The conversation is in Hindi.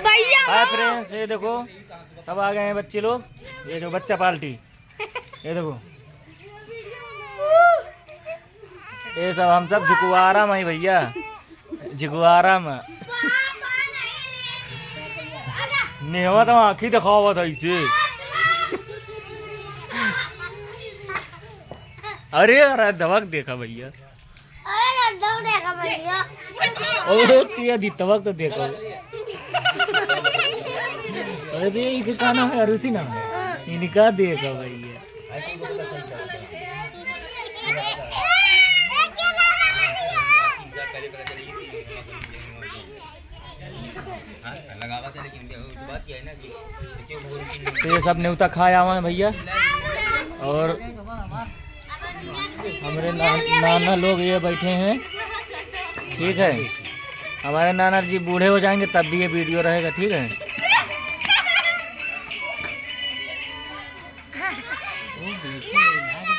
हाय फ्रेंड्स, ये देखो सब आ गए हैं बच्चे लोग। ये जो बच्चा पार्टी, ये देखो ये सब हम सब झुकुआरा में भैया, झुकुआरा में नेहवा तो आँखी दिखावा था इसे। अरे अरे दबक देखा भैया, तबक तो देखो। अरे इनका नाम है अरुषि, नाम है इनका, देखो भैया। तो ये सब न्योता खाया हुआ है भैया, और हमारे नाना लोग ये बैठे हैं। ठीक है, हमारे नाना जी बूढ़े हो जाएंगे तब भी ये वीडियो रहेगा। ठीक है।